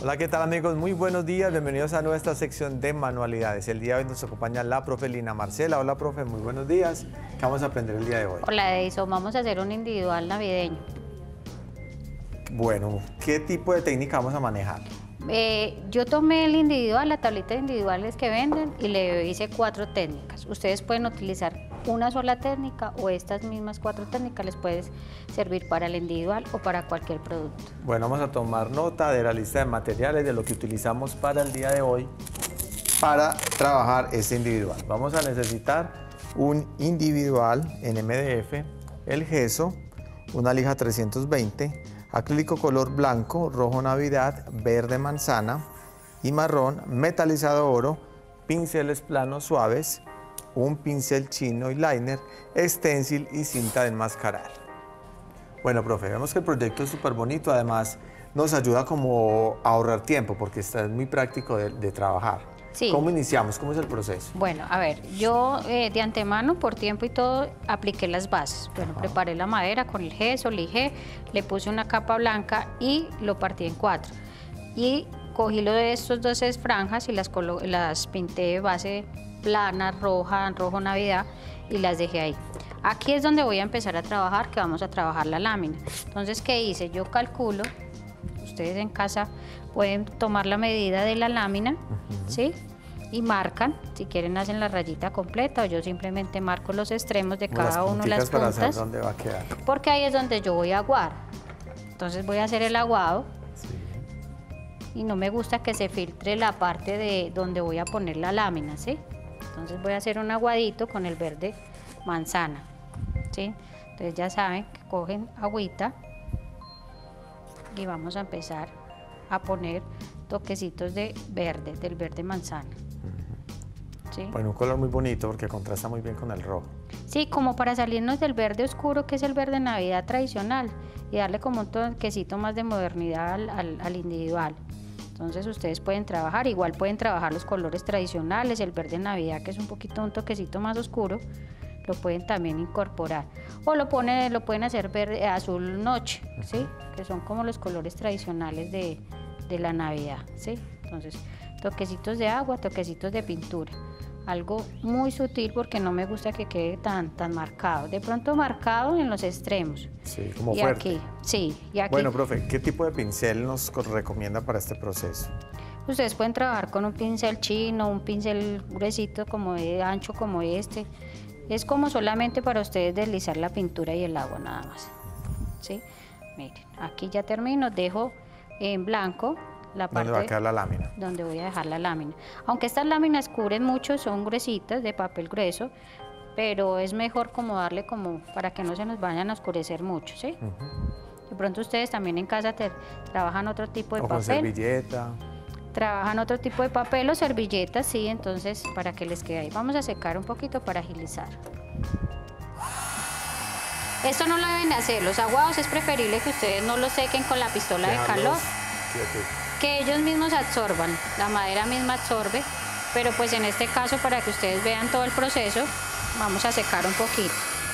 Hola, ¿qué tal amigos? Muy buenos días, bienvenidos a nuestra sección de manualidades. El día de hoy nos acompaña la profe Lina Marcela. Hola profe, muy buenos días. ¿Qué vamos a aprender el día de hoy? Hola Edison, vamos a hacer un individual navideño. Bueno, ¿qué tipo de técnica vamos a manejar? Yo tomé el individual, la tablita de individuales que venden y le hice 4 técnicas. Ustedes pueden utilizar una sola técnica o estas mismas 4 técnicas les pueden servir para el individual o para cualquier producto. Bueno, vamos a tomar nota de la lista de materiales de lo que utilizamos para el día de hoy para trabajar este individual. Vamos a necesitar un individual en MDF, el gesso, una lija 320, acrílico color blanco, rojo Navidad, verde manzana y marrón, metalizado oro, pinceles planos suaves, un pincel chino y liner, stencil y cinta de enmascarar. Bueno, profe, vemos que el proyecto es súper bonito, además nos ayuda como a ahorrar tiempo porque está muy práctico de trabajar. Sí. ¿Cómo iniciamos? ¿Cómo es el proceso? Bueno, a ver, yo de antemano, por tiempo y todo, apliqué las bases. Bueno, preparé la madera con el gesso, lijé, le puse una capa blanca y lo partí en 4. Y cogí lo de estos 12 franjas y las pinté de base plana, roja, rojo Navidad y las dejé ahí. Aquí es donde voy a empezar a trabajar, que vamos a trabajar la lámina. Entonces, ¿qué hice? Yo calculo, ustedes en casa pueden tomar la medida de la lámina, ¿sí? Y marcan, si quieren hacen la rayita completa o yo simplemente marco los extremos de cada una de las puntas. Para saber dónde va a quedar. Porque ahí es donde yo voy a aguar. Entonces voy a hacer el aguado. Sí. Y no me gusta que se filtre la parte de donde voy a poner la lámina, ¿sí? Entonces voy a hacer un aguadito con el verde manzana, ¿sí? Entonces ya saben que cogen agüita y vamos a empezar a poner toquecitos de verde, del verde manzana. ¿Sí? Bueno, un color muy bonito porque contrasta muy bien con el rojo. Sí, como para salirnos del verde oscuro que es el verde Navidad tradicional y darle como un toquecito más de modernidad al individual. Entonces ustedes pueden trabajar, igual pueden trabajar los colores tradicionales, el verde Navidad que es un toquecito más oscuro, lo pueden también incorporar. O lo pueden hacer verde, azul noche, ¿sí? Que son como los colores tradicionales de la Navidad, ¿sí? Entonces, toquecitos de agua, toquecitos de pintura. Algo muy sutil porque no me gusta que quede tan marcado. De pronto marcado en los extremos. Sí, como y fuerte. Aquí, sí, y aquí. Bueno, profe, ¿qué tipo de pincel nos recomienda para este proceso? Ustedes pueden trabajar con un pincel chino, un pincel gruesito ancho como este. Es como solamente para ustedes deslizar la pintura y el agua nada más. ¿Sí? Miren, aquí ya termino, dejo en blanco la parte ¿Dónde va a quedar la lámina? Donde voy a dejar la lámina. Aunque estas láminas cubren mucho, son gruesitas, de papel grueso, pero es mejor como darle como para que no se nos vayan a oscurecer mucho, ¿sí? De pronto ustedes también en casa trabajan otro tipo de papel. Con servilleta. Trabajan otro tipo de papel o servilletas, sí, entonces para que les quede ahí. Vamos a secar un poquito para agilizar. Esto no lo deben hacer, los aguados es preferible que ustedes no lo sequen con la pistola de calor. Que ellos mismos absorban, la madera misma absorbe, pero pues en este caso para que ustedes vean todo el proceso, vamos a secar un poquito.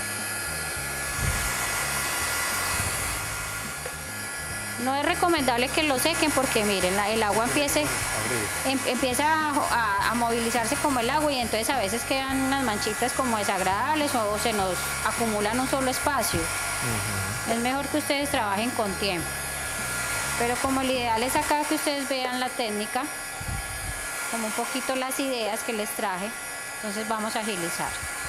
No es recomendable que lo sequen porque miren, el agua empieza a movilizarse como el agua y entonces a veces quedan unas manchitas como desagradables o se nos acumulan un solo espacio. Es mejor que ustedes trabajen con tiempo. Pero como el ideal es acá que ustedes vean la técnica, como un poquito las ideas que les traje, entonces vamos a agilizar.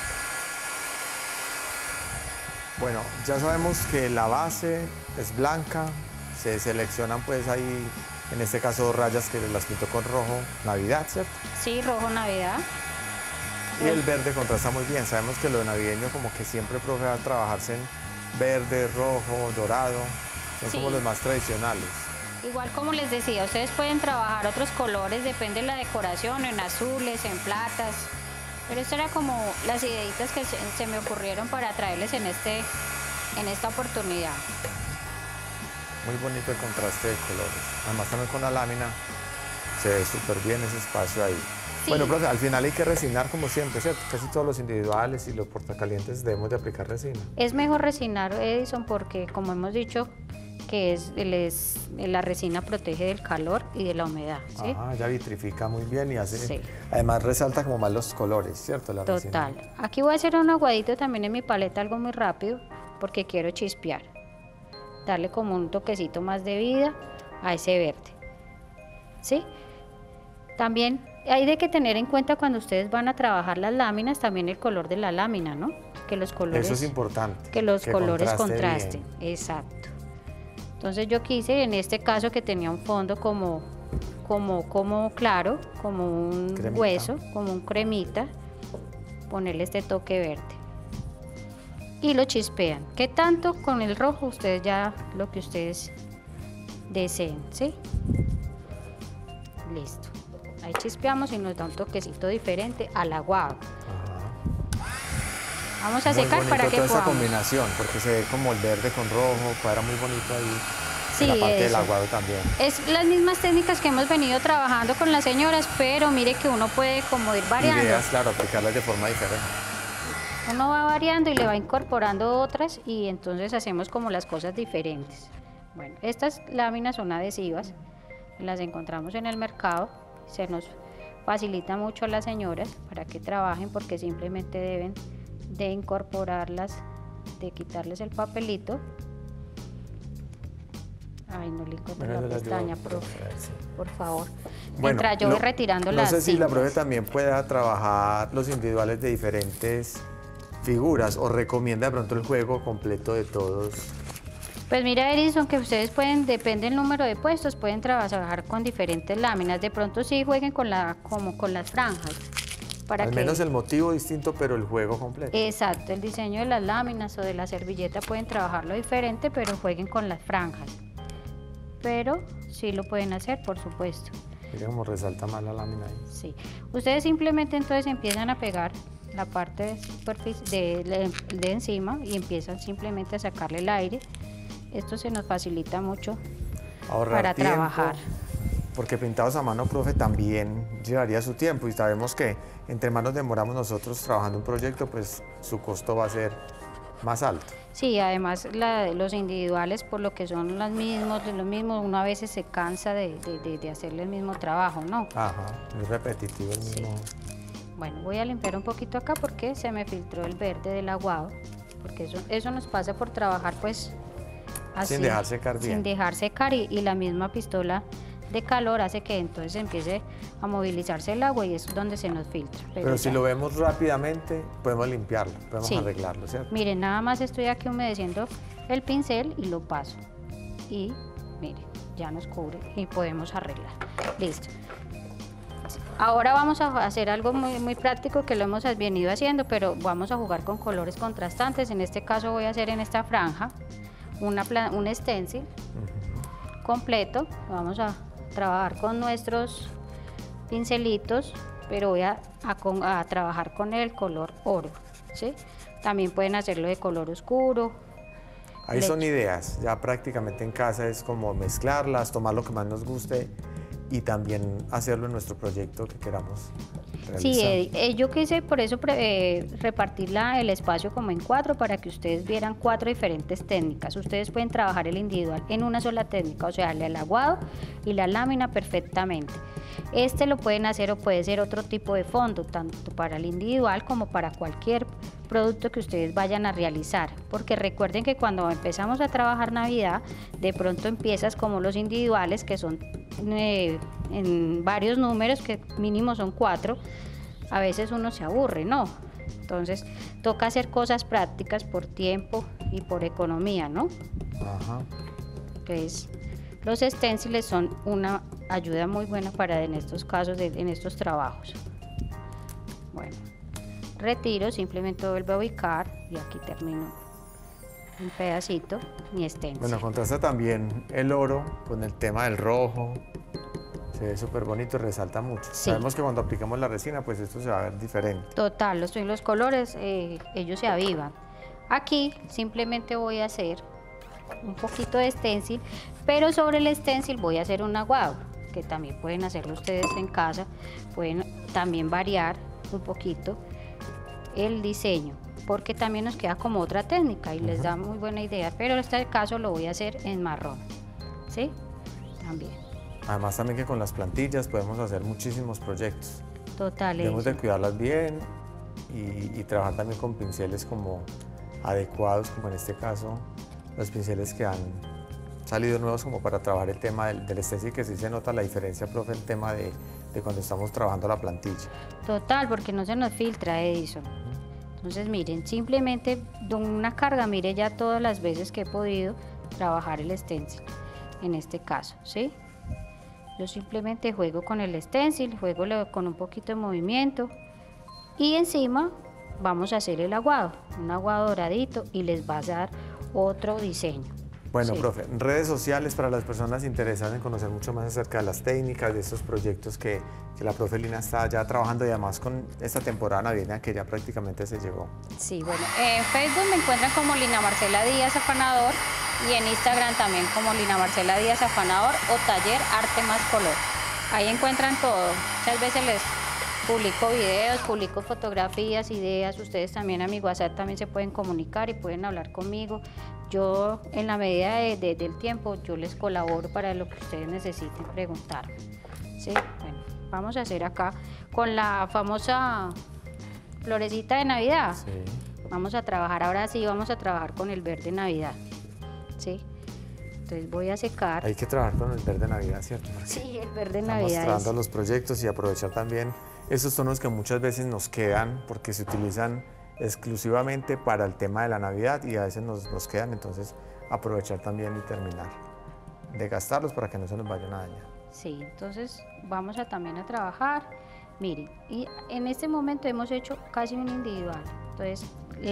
Bueno, ya sabemos que la base es blanca, se seleccionan pues ahí, en este caso rayas que las pinto con rojo Navidad, ¿cierto? Sí, rojo Navidad. Y el verde contrasta muy bien, sabemos que lo navideño como que siempre profe va a trabajarse en verde, rojo, dorado. Son como los más tradicionales. Igual como les decía, ustedes pueden trabajar otros colores, depende de la decoración, en azules, en platas. Pero esto era como las ideitas que se me ocurrieron para traerles en esta oportunidad. Muy bonito el contraste de colores. Además también con la lámina se ve súper bien ese espacio ahí. Sí. Bueno, profe, al final hay que resinar como siempre, ¿cierto? Casi todos los individuales y los portacalientes debemos de aplicar resina. Es mejor resinar, Edison, porque como hemos dicho, que la resina protege del calor y de la humedad, ¿sí? Ya vitrifica muy bien y hace, Sí. además resalta como más los colores, ¿cierto? La resina. Total. Aquí voy a hacer un aguadito también en mi paleta, algo muy rápido, porque quiero chispear. Darle como un toquecito más de vida a ese verde, ¿sí? También hay de que tener en cuenta cuando ustedes van a trabajar las láminas, también el color de la lámina, ¿no? Que los colores... Eso es importante. Que los colores contraste contrasten. Exacto. Entonces yo quise, en este caso que tenía un fondo como claro, como un Cremita. hueso, como un cremita, ponerle este toque verde. Y lo chispean. ¿Qué tanto? Con el rojo ustedes ya lo que ustedes deseen, ¿sí? Listo. Ahí chispeamos y nos da un toquecito diferente al aguado. Vamos a Muy secar bonito para que toda esa podamos. combinación, porque se ve como el verde con rojo, cuadra muy bonito ahí. Sí, en la parte del eso. aguado también. Es las mismas técnicas que hemos venido trabajando con las señoras, pero mire que uno puede como ir variando. Ideas, claro, aplicarlas de forma diferente. Uno va variando y le va incorporando otras y entonces hacemos como las cosas diferentes. Bueno, estas láminas son adhesivas, las encontramos en el mercado, se nos facilita mucho a las señoras para que trabajen porque simplemente deben de incorporarlas, de quitarles el papelito. Ay, no le encuentro Bueno, la las pestaña, llevo, profe, sí. por favor. Bueno, Mientras yo voy retirando no las sé si la cintas. profe también pueda trabajar los individuales de diferentes figuras o recomienda de pronto el juego completo de todos. Pues mira, Edison, que ustedes pueden, depende del número de puestos, pueden trabajar con diferentes láminas. De pronto sí jueguen como con las franjas. Para Al que, menos el motivo distinto, pero el juego completo. exacto, el diseño de las láminas o de la servilleta pueden trabajarlo diferente, pero jueguen con las franjas. Pero sí lo pueden hacer, por supuesto. Mira cómo resalta más la lámina ahí. Sí. Ustedes simplemente entonces empiezan a pegar la parte de superficie de encima y empiezan simplemente a sacarle el aire. Esto se nos facilita mucho Ahorrar para tiempo, trabajar. porque pintados a mano, profe, también llevaría su tiempo y sabemos que entre más nos demoramos nosotros trabajando un proyecto, pues su costo va a ser más alto. Sí, además los individuales, por lo que son los mismos, uno a veces se cansa de hacerle el mismo trabajo, ¿no? Ajá, muy repetitivo el mismo. Bueno, voy a limpiar un poquito acá porque se me filtró el verde del aguado, porque eso nos pasa por trabajar pues así. Sin dejar secar bien. Sin dejar secar y la misma pistola de calor hace que entonces empiece a movilizarse el agua y es donde se nos filtra. Pero si ya. lo vemos rápidamente, podemos limpiarlo, podemos Sí. arreglarlo, ¿cierto? Miren, nada más estoy aquí humedeciendo el pincel y lo paso. Y mire, ya nos cubre y podemos arreglar. Listo. Ahora vamos a hacer algo muy práctico que lo hemos venido haciendo, pero vamos a jugar con colores contrastantes. En este caso voy a hacer en esta franja un stencil completo. Vamos a trabajar con nuestros pincelitos, pero voy a trabajar con el color oro, ¿sí? También pueden hacerlo de color oscuro. Ahí son ideas, ya prácticamente en casa es como mezclarlas, tomar lo que más nos guste y también hacerlo en nuestro proyecto que queramos realizar. Sí, yo quise por eso repartir el espacio como en 4 para que ustedes vieran 4 diferentes técnicas. Ustedes pueden trabajar el individual en una sola técnica, o sea, el aguado y la lámina perfectamente. Este lo pueden hacer o puede ser otro tipo de fondo, tanto para el individual como para cualquier producto que ustedes vayan a realizar, porque recuerden que cuando empezamos a trabajar Navidad, de pronto empiezas como los individuales que son en varios números, que mínimo son 4, a veces uno se aburre, ¿no? Entonces toca hacer cosas prácticas por tiempo y por economía, ¿no? Ajá. Entonces los stenciles son una ayuda muy buena para en estos casos, en estos trabajos. Bueno, retiro, simplemente vuelvo a ubicar y aquí termino un pedacito, mi stencil. Bueno, contrasta también el oro con el tema del rojo. Se ve súper bonito y resalta mucho. Sí. Sabemos que cuando aplicamos la resina, pues esto se va a ver diferente. Total, los colores, ellos se avivan. Aquí simplemente voy a hacer un poquito de stencil, pero sobre el stencil voy a hacer un aguado, que también pueden hacerlo ustedes en casa. Pueden también variar un poquito el diseño. porque también nos queda como otra técnica y les da muy buena idea, pero en este caso lo voy a hacer en marrón, ¿sí? También. Además también que con las plantillas podemos hacer muchísimos proyectos. Total. Debemos de cuidarlas bien y trabajar también con pinceles como adecuados, como en este caso los pinceles que han salido nuevos como para trabajar el tema del stencil, que sí se nota la diferencia, profe, el tema de cuando estamos trabajando la plantilla. Total, porque no se nos filtra, Edison. Entonces miren, simplemente de una carga, mire ya todas las veces que he podido trabajar el stencil, en este caso, ¿sí? Yo simplemente juego con el stencil, juego con un poquito de movimiento y encima vamos a hacer el aguado, un aguado doradito y les va a dar otro diseño. Bueno, sí. Profe, redes sociales para las personas interesadas en conocer mucho más acerca de las técnicas, de estos proyectos que la profe Lina está ya trabajando y además con esta temporada navideña que ya prácticamente se llegó. Sí, bueno, en Facebook me encuentran como Lina Marcela Díaz Afanador y en Instagram también como Lina Marcela Díaz Afanador o Taller Arte Más Color. Ahí encuentran todo. Muchas veces les publico videos, publico fotografías, ideas. Ustedes también a mi WhatsApp también se pueden comunicar y pueden hablar conmigo. Yo, en la medida del tiempo, yo les colaboro para lo que ustedes necesiten preguntar. ¿Sí? Bueno, vamos a hacer acá con la famosa florecita de Navidad. Sí. Vamos a trabajar, ahora sí, vamos a trabajar con el verde Navidad. ¿Sí? Entonces voy a secar. Hay que trabajar con el verde Navidad, ¿cierto? Porque sí, el verde estamos Navidad. Estamos trabajando los proyectos y aprovechar también esos tonos que muchas veces nos quedan porque se utilizan exclusivamente para el tema de la Navidad y a veces nos quedan, entonces aprovechar también y terminar de gastarlos para que no se nos vayan a dañar. Sí, entonces vamos también a trabajar. Miren, y en este momento hemos hecho casi un individual. Entonces,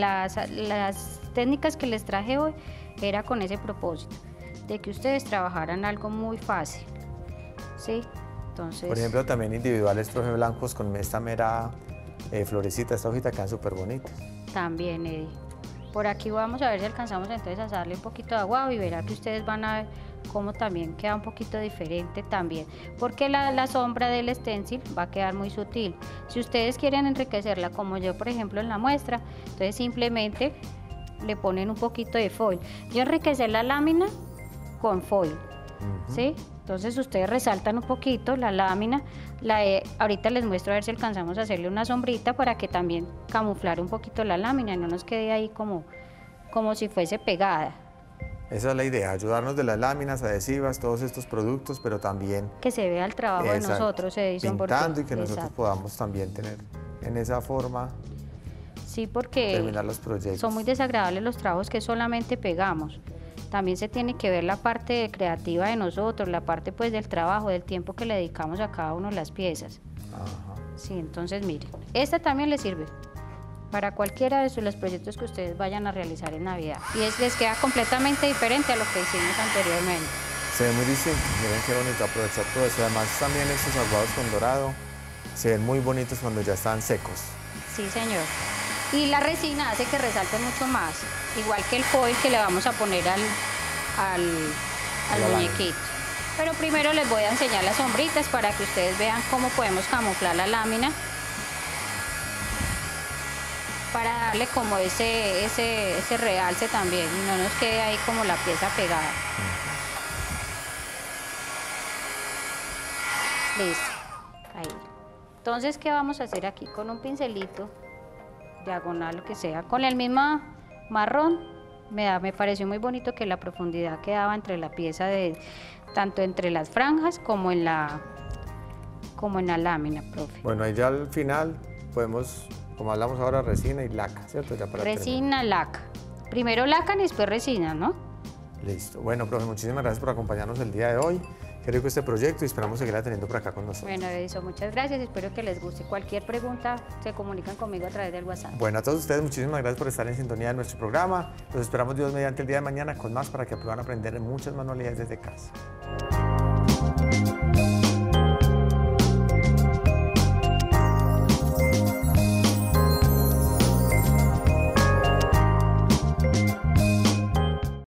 las técnicas que les traje hoy era con ese propósito, de que ustedes trabajaran algo muy fácil. ¿Sí? Entonces, por ejemplo, también individuales, profe, blancos con esta mera florecita, esta hojita quedan súper bonitas. También, Eddie. Por aquí vamos a ver si alcanzamos entonces a darle un poquito de aguado y verá que ustedes van a ver cómo también queda un poquito diferente también, porque la sombra del stencil va a quedar muy sutil. Si ustedes quieren enriquecerla como yo, por ejemplo, en la muestra, entonces simplemente le ponen un poquito de foil. Yo enriquecí la lámina con foil, ¿sí? Entonces ustedes resaltan un poquito la lámina. Ahorita les muestro a ver si alcanzamos a hacerle una sombrita para que también camuflar un poquito la lámina y no nos quede ahí como si fuese pegada. Esa es la idea, ayudarnos de las láminas adhesivas, todos estos productos, pero también que se vea el trabajo de nosotros, Edison, pintando y que nosotros podamos también tener en esa forma. Sí, porque terminar los proyectos. Son muy desagradables los trabajos que solamente pegamos. También se tiene que ver la parte creativa de nosotros, la parte pues del trabajo, del tiempo que le dedicamos a cada una de las piezas. Ajá. Sí, entonces miren, esta también les sirve para cualquiera de los proyectos que ustedes vayan a realizar en Navidad. Y les queda completamente diferente a lo que hicimos anteriormente. Se ve muy distinto, miren qué bonito aprovechar todo eso. Además también estos aguados con dorado se ven muy bonitos cuando ya están secos. Sí, señor. Y la resina hace que resalte mucho más, igual que el foil que le vamos a poner al muñequito. Pero primero les voy a enseñar las sombritas para que ustedes vean cómo podemos camuflar la lámina para darle como ese realce también y no nos quede ahí como la pieza pegada. Listo, ahí. Entonces, ¿qué vamos a hacer aquí? Con un pincelito diagonal, lo que sea, con el mismo marrón, me pareció muy bonito que la profundidad quedaba entre la pieza, tanto entre las franjas como en la lámina, profe. Bueno, ahí ya al final podemos, como hablamos ahora, resina y laca, ¿cierto? Ya para resina, terminar. Laca. Primero lacan y después resina, ¿no? Listo. Bueno, profe, muchísimas gracias por acompañarnos el día de hoy. Qué rico este proyecto y esperamos seguirla teniendo por acá con nosotros. Bueno, Edison, muchas gracias. Espero que les guste. Cualquier pregunta, se comunican conmigo a través del WhatsApp. Bueno, a todos ustedes, muchísimas gracias por estar en sintonía de nuestro programa. Los esperamos Dios mediante el día de mañana con más para que puedan aprender muchas manualidades desde casa.